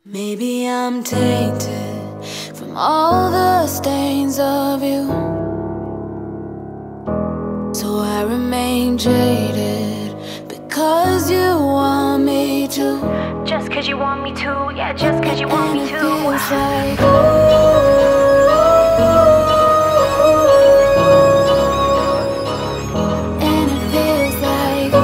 Maybe I'm tainted from all the stains of you, so I remain jaded because you want me to. Just cause you want me to, yeah, just cause you want me to. It feels like and it feels like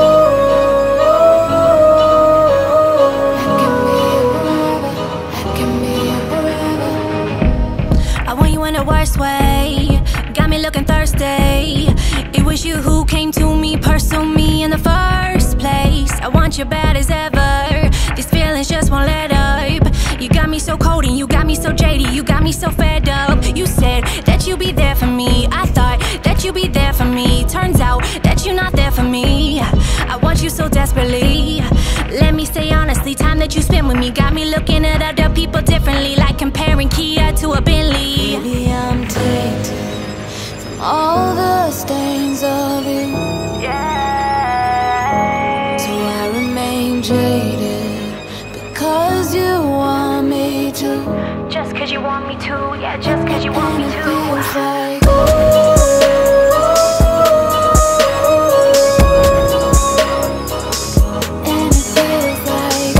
I can be a forever. I want you in the worst way, got me looking thirsty. It was you who came to me, pursue me in the first place. I want you bad as ever, these feelings just won't let up. You got me so cold and you got me so jaded, you got me so fed up. You said that you'd be there for me, I thought that you'd be there for me. Turns out that you're not there for me. I want you so desperately. Let me say honestly, time that you spent with me got me looking at other people differently, like comparing Kia to a Bentley. Maybe I'm tainted from all the stains of you, Yeah. so I remain jaded because you want me to. Just cause you want me to, yeah, just cause you want me And it to. feels like and it feels like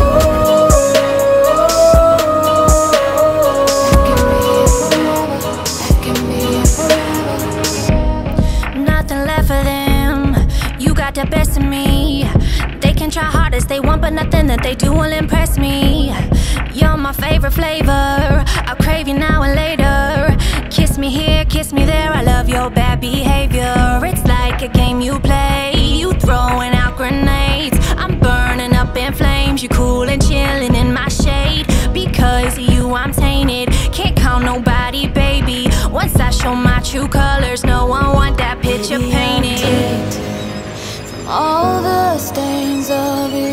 I can be a forever. Nothing left for them, you got the best of me. They can try hard as they want, but nothing that they do will impress me. You're my favorite flavor, I'll crave you now and later. Kiss me here, kiss me there, I love your bad behavior. It's like a game you play, you throwing out grenades. I'm burning up in flames, you cool and chilling in my shade. Because of you I'm tainted, can't count nobody, baby. Once I show my true colors, no one want that picture Maybe I'm painted. tainted from all the stains of you,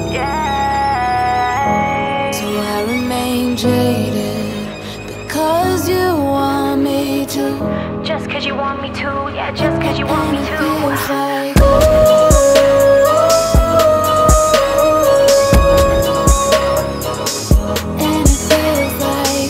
Yeah. so I remain jaded because you want me to. Just cause you want me to, yeah, just cause you want me And it to. feels like and it feels like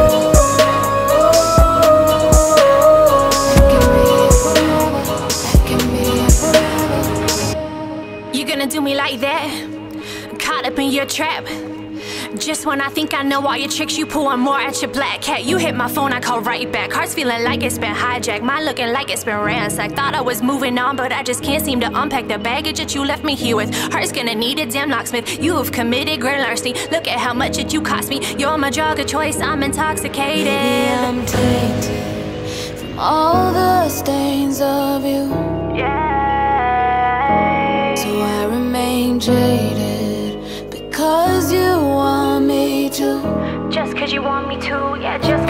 I can be a forever. You gonna do me like that? Caught up in your trap. Just when I think I know all your tricks, you pull one more at your black cat. You hit my phone, I call right back. Heart's feeling like it's been hijacked, mine looking like it's been ransacked. Thought I was moving on, but I just can't seem to unpack the baggage that you left me here with. Heart's gonna need a damn locksmith. You have committed great larceny. Look at how much it you cost me. You're my drug of choice, I'm intoxicated. Maybe I'm tainted from all the stains of you, Yeah. so I remain jaded because you want me to. Just cause you want me to, yeah, just